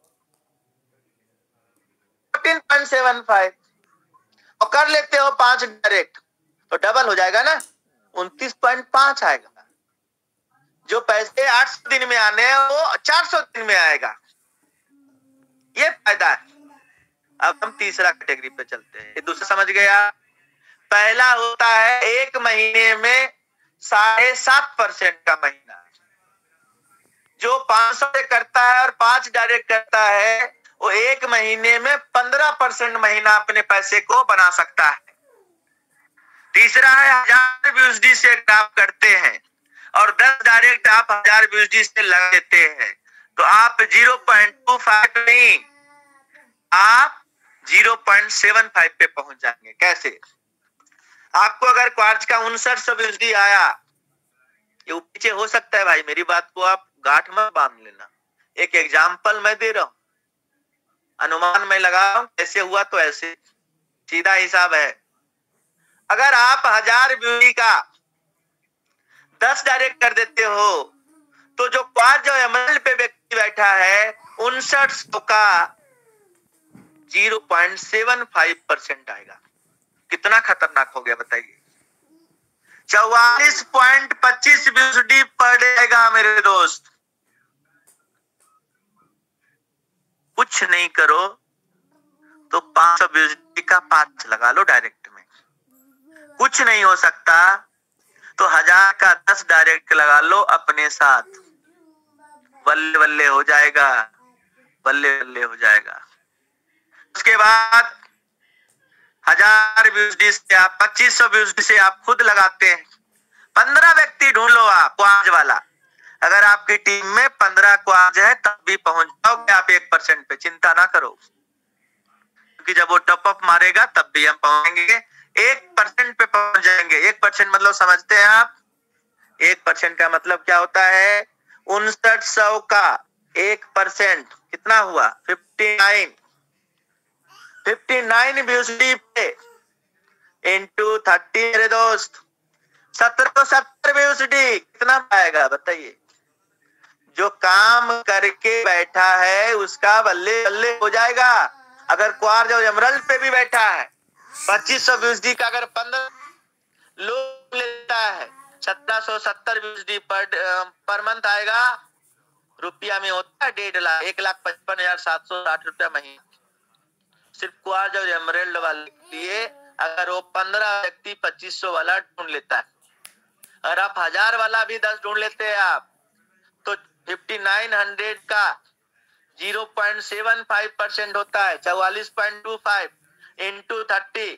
14.75। और कर लेते हो 5 डायरेक्ट तो डबल हो जाएगा ना, 29.5 आएगा। जो पैसे 800 दिन में आने हैं वो 400 दिन में आएगा। ये फायदा है। अब हम तीसरा कैटेगरी पे चलते हैं। ये दूसरा समझ गया। पहला होता है 1 महीने में 7.5% का महीना, जो 500 से करता है और 5 डायरेक्ट करता है, वो 1 महीने में 15% महीना अपने पैसे को बना सकता है। तीसरा है 1000 BUSD से आप करते हैं और 10 डायरेक्ट आप 1000 BUSD से लगा देते हैं, तो आप 0.25 नहीं, आप 0.75 पे पहुंच जाएंगे। कैसे? आपको अगर क्वार्ज का 5900 BUSD आया, ये पीछे हो सकता है भाई, मेरी बात को आप गांठ मत बांध लेना। एक एग्जाम्पल मैं दे रहा हूं, अनुमान मैं लगा रहा हूं, कैसे हुआ तो ऐसे, सीधा हिसाब है। अगर आप 1000 BUSD का 10 डायरेक्ट कर देते हो, तो जो क्वार्ज और एमरल्ड पे व्यक्ति बैठा है 5900 का 0.75% आएगा। कितना खतरनाक हो गया बताइए। 44.25 BUSD पर डे आएगा मेरे दोस्त। कुछ नहीं करो तो 500 BUSD का 5 लगा लो डायरेक्ट में। कुछ नहीं हो सकता तो 1000 का 10 डायरेक्ट लगा लो अपने साथ, बल्ले बल्ले हो जाएगा, बल्ले बल्ले हो जाएगा। उसके बाद 1000 BUSD से आप 2500 BUSD से आप खुद लगाते हैं। 15 व्यक्ति ढूंढ लो आप क्वार्ज वाला। अगर आपकी टीम में 15 क्वार्ज है तब भी पहुंच जाओगे आप 1% पे, चिंता ना करो, क्योंकि जब वो टॉप अप मारेगा तब भी हम पहुंचेंगे 1% पे पहुंच जाएंगे। 1% मतलब समझते हैं आप? 1% का मतलब क्या होता है? 5900 का 1% कितना हुआ? 59 BUSD पे इंटू 30 मेरे दोस्त 1770 BUSD कितना पाएगा बताइए। जो काम करके बैठा है उसका बल्ले बल्ले हो जाएगा। अगर क्वार्ज और एमरल्ड पे भी बैठा है 2500 BUSD का अगर 15 लोग लेता है 1770 BUSD पर मंथ आएगा। रुपया में होता है 1.5 लाख, 1,55,760 रुपया महीना। सिर्फ क्वार्ज और एमरल्ड वाले के लिए अगर वो 15 व्यक्ति 2500 वाला ढूंढ लेता है, और आप 1000 वाला भी 10 ढूंढ लेते हैं आप, तो 5900 का 0.75% होता है 44.25 इंटू 30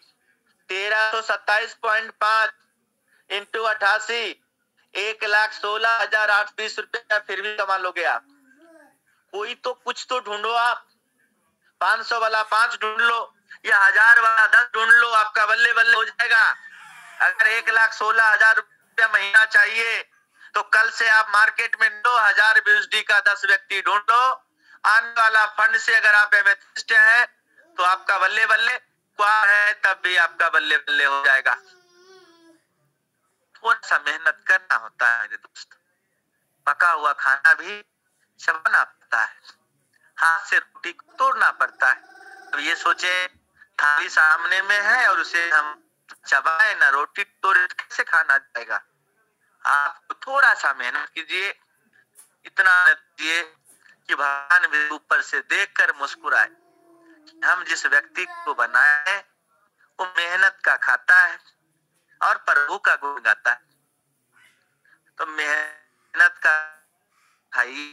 1327.5 इंटू 88 1,16,820 रुपया फिर भी कमा लोगे आप। कोई तो कुछ तो ढूंढो आप। 500 वाला 5 ढूंढ लो या 1000 वाला 10 ढूंढ लो, आपका बल्ले बल्ले हो जाएगा। अगर 1,16,000 रुपया महीना चाहिए तो कल से आप मार्केट में 2000 BUSD का 10 व्यक्ति ढूंढ लो। आने वाला फंड से अगर आप एमेथिस्ट हैं तो आपका बल्ले बल्ले, क्वार है तब भी आपका बल्ले बल्ले हो जाएगा। थोड़ा सा मेहनत करना होता है मेरे दोस्त। पका हुआ खाना भी चबाना पड़ता है, हाथ से रोटी को तोड़ना पड़ता है। अब ये सोचे थाली सामने में है और उसे हम चबाए ना, रोटी तोड़े कैसे खाना जाएगा। आपको थोड़ा सा मेहनत कीजिए, इतना कीजिए कि भगवान भी ऊपर से देखकर मुस्कुराए। हम जिस व्यक्ति को बनाए हैं वो मेहनत का खाता है और प्रभु का गुण गाता है। तो मेहनत का खाइए,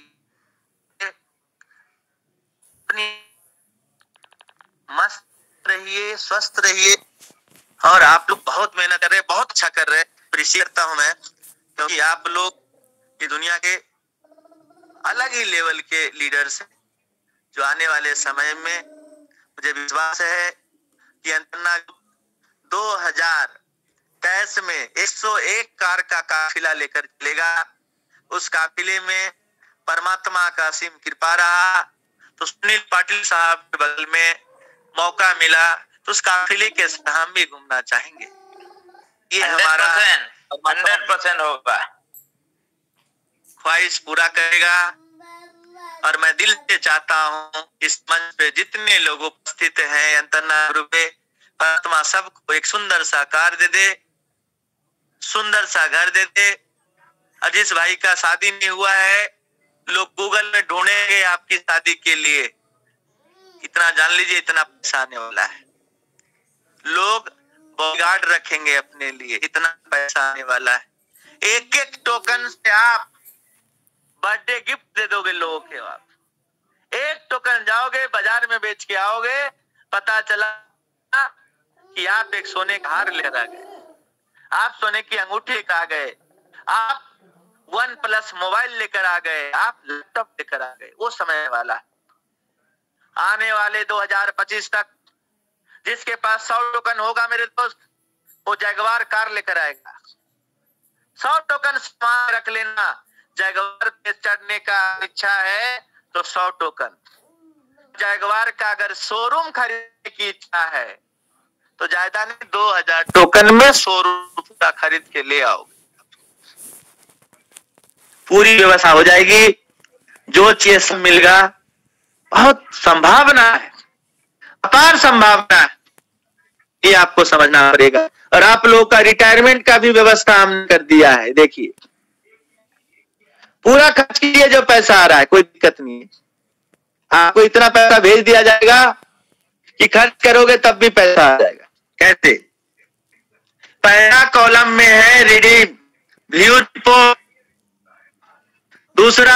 अपनी मस्त रहिए, स्वस्थ रहिए। और आप लोग बहुत मेहनत कर रहे हैं, बहुत अच्छा कर रहे हैं, अप्रिशिएट करता हूं मैं, क्योंकि आप लोग ये दुनिया के अलग ही लेवल के लीडर्स हैं, जो आने वाले समय में मुझे विश्वास है कि अंतना 2023 में 101 कार का काफिला लेकर चलेगा। उस काफिले में परमात्मा का असीम कृपा रहा तो सुनील पाटिल साहब के बगल में मौका मिला तो उस काफिले के साथ हम भी घूमना चाहेंगे। ये हमारा 100% होगा, ख्वाहिश पूरा करेगा। और मैं दिल से चाहता हूँ इस मंच पे जितने लोग उपस्थित हैं अंतना रूपे परमात्मा सबको एक सुंदर सा कार दे दे, सुंदर सा घर दे दे। अजीज भाई का शादी नहीं हुआ है, लोग गूगल में ढूंढेंगे आपकी शादी के लिए। इतना जान लीजिए, इतना पैसा आने वाला है। लोग बॉडीगार्ड रखेंगे अपने लिए, इतना पैसा आने वाला है। एक एक टोकन से आप बर्थडे गिफ्ट दे दोगे लोगों के आप। एक टोकन जाओगे बाजार में बेच के आओगे, पता चला कि आप एक सोने का हार लेकर आ गए, आप सोने की अंगूठी लेकर आ गए, आप OnePlus मोबाइल लेकर आ गए, आप लैपटॉप लेकर आ गए। वो समय वाला है। आने वाले 2025 तक जिसके पास 100 टोकन होगा मेरे दोस्त, वो जैगवार कार लेकर आएगा। 100 टोकन सामान रख लेना। जैगवार पे चढ़ने का इच्छा है तो 100 टोकन। जैगवार का अगर शोरूम खरीदने की इच्छा है तो ज्यादा नहीं 2000 टोकन में शोरूम का खरीद के ले आओ। पूरी व्यवस्था हो जाएगी, जो चीज सब मिलेगा। बहुत संभावना है, अपार संभावना है, ये आपको समझना पड़ेगा। और आप लोगों का रिटायरमेंट का भी व्यवस्था हमने कर दिया है। देखिए, पूरा खर्च कीजिए जो पैसा आ रहा है, कोई दिक्कत नहीं है। आपको इतना पैसा भेज दिया जाएगा कि खर्च करोगे तब भी पैसा आ जाएगा। कैसे? पहला कॉलम में है रिडीम व्यू रिपोर्ट, दूसरा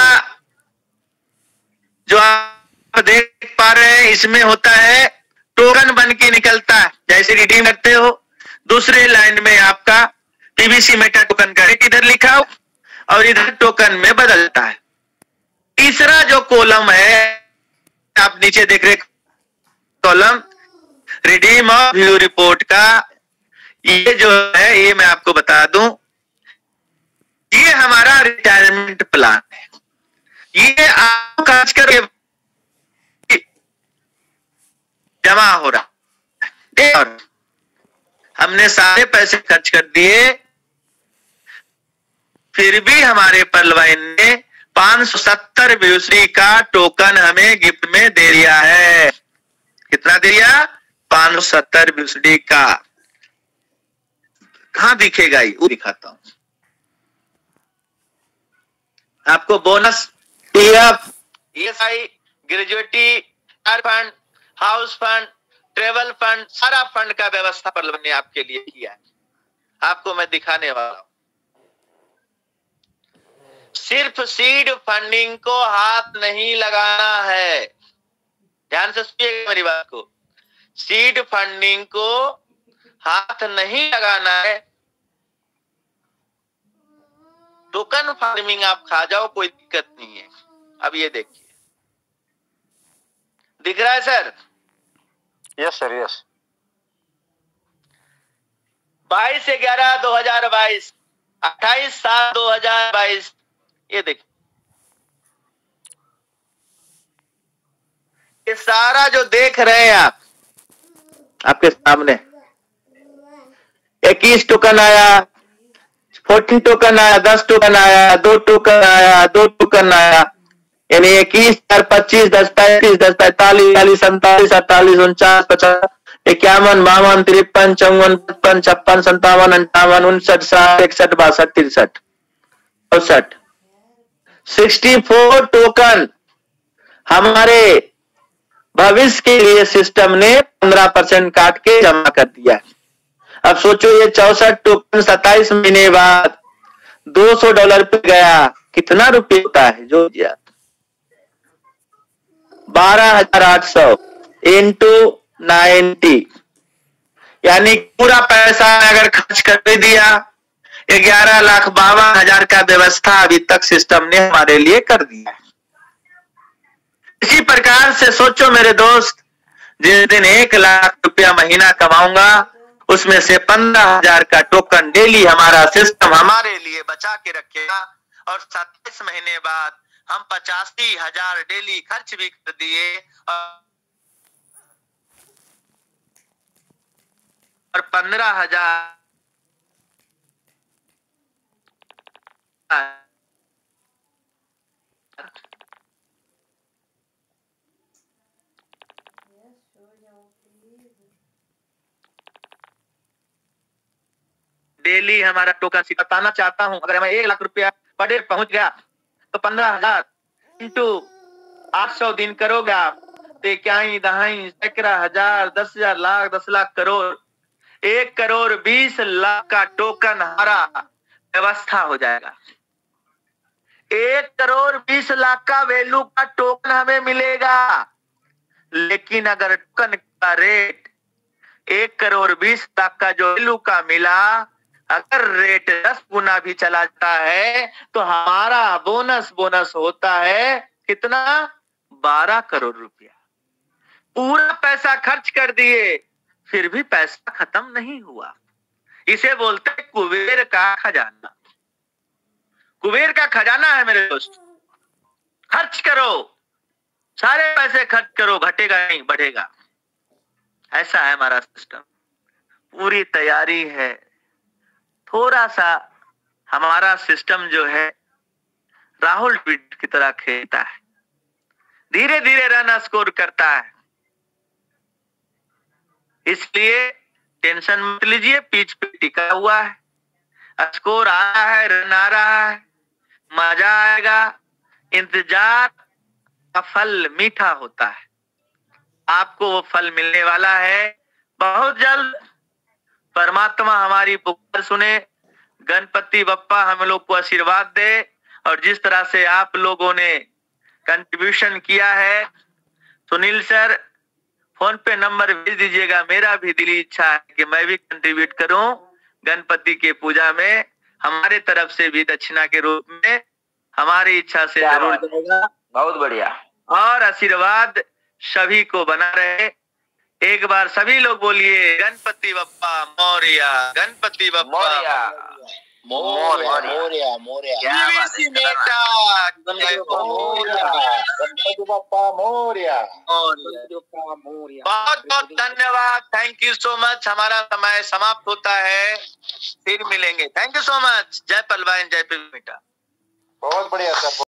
जो आप देख पा रहे हैं इसमें होता है टोकन बन के निकलता है, जैसे रिडीम करते हो। दूसरे लाइन में आपका पीवीसी मेटा टोकन का रेट इधर लिखा हो और इधर टोकन में बदलता है। तीसरा जो कॉलम है आप नीचे देख रहे कॉलम रिडीम और व्यू रिपोर्ट का, ये जो है ये मैं आपको बता दूं, ये हमारा रिटायरमेंट प्लान है। ये आप खर्च करके जमा हो रहा है और हमने सारे पैसे खर्च कर दिए, फिर भी हमारे पर्लवाइन ने 570 BUSD का टोकन हमें गिफ्ट में दे दिया है। कितना दे दिया? 570 BUSD का। कहां दिखेगा ये? वो दिखाता हूं आपको। Bonus, PF, ESI, gratuity, fund, house fund, travel fund, सारा फंड का व्यवस्था पर्लवाइन ने आपके लिए किया है। आपको मैं दिखाने वाला हूं। सिर्फ सीड फंडिंग को हाथ नहीं लगाना है, ध्यान से सुनिए मेरी बात को। सीड फंडिंग को हाथ नहीं लगाना है। टोकन फार्मिंग आप खा जाओ, कोई दिक्कत नहीं है। अब ये देखिए, दिख रहा है सर? Yes sir, yes. 22/11/2022, 28/7/2022, ये देखिए, ये सारा जो देख रहे हैं आप आपके सामने 21 टोकन आया, 14 टोकन आया, 10 टोकन आया, 2 टोकन आया, 2 टोकन आया, यानी 21, 4, 25, 10, 35, 10, 45, 47, 47, 48, 49, 50, 51, 52, 53, 54, 55, 56, 57, 58, 59, 60, 61, 62, 63, 64 टोकन हमारे भविष्य के लिए सिस्टम ने 15% काट के जमा कर दिया। अब सोचो, ये 64 टोकन 27 महीने बाद $200 पे गया, कितना रुपये होता है? जो दिया 12,800 इंटू 90, यानी पूरा पैसा अगर खर्च कर दिया 11,52,000 का व्यवस्था अभी तक सिस्टम ने हमारे लिए कर दिया है। इसी प्रकार से सोचो मेरे दोस्त, जिस दिन 1 लाख रुपया महीना कमाऊंगा उसमें से 15,000 का टोकन डेली हमारा सिस्टम हमारे लिए बचा के रखेगा और 27 महीने बाद हम 85,000 डेली खर्च भी कर दिए और 15,000 डेली हमारा टोकन बताना चाहता हूं। अगर मैं 1 लाख रुपया पर डे पहुंच गया तो 15,000 इंटू 800 दिन करोगे आप तो क्या ही दहाई सैकड़ा हजार 10,000 लाख 10 लाख करोड़ 1,20,00,000 का टोकन हमारा व्यवस्था हो जाएगा। 1,20,00,000 का वैल्यू का टोकन हमें मिलेगा। लेकिन अगर टोकन का रेट 1,20,00,000 का जो वैल्यू का मिला, अगर रेट 10 गुना भी चला जाता है तो हमारा बोनस होता है कितना? 12 करोड़ रुपया। पूरा पैसा खर्च कर दिए, फिर भी पैसा खत्म नहीं हुआ। इसे बोलते हैं कुबेर का खजाना। कुबेर का खजाना है मेरे दोस्त। खर्च करो, सारे पैसे खर्च करो, घटेगा नहीं, बढ़ेगा। ऐसा है हमारा सिस्टम। पूरी तैयारी है। थोड़ा सा हमारा सिस्टम जो है राहुल द्रविड़ की तरह खेलता है, धीरे धीरे रन स्कोर करता है। इसलिए टेंशन मत लीजिए, पिच पे टिका हुआ है, स्कोर आ रहा है, रन आ रहा है, मजा आएगा। इंतजार का फल मीठा होता है। आपको वो फल मिलने वाला है बहुत जल्द। परमात्मा हमारी पुकार सुने, गणपति बप्पा हम लोग को आशीर्वाद दे। और जिस तरह से आप लोगों ने कंट्रीब्यूशन किया है, सुनील सर फोन पे नंबर भेज दीजिएगा। मेरा भी दिली इच्छा है कि मैं भी कंट्रीब्यूट करूं गणपति के पूजा में। हमारे तरफ से भी दक्षिणा के रूप में हमारी इच्छा से जरूर जाएगा। बहुत बढ़िया। और आशीर्वाद सभी को बना रहे। एक बार सभी लोग बोलिए गणपति बप्पा मोरया, गणपति बप्पा मोरया, मोरया, मोरया, मोरया। गणपति बप्पा मोरया। बहुत बहुत धन्यवाद। Thank you so much. हमारा समय समाप्त होता है, फिर मिलेंगे। Thank you so much. जय पलवान, जय पिलमीटा। बहुत बढ़िया सर।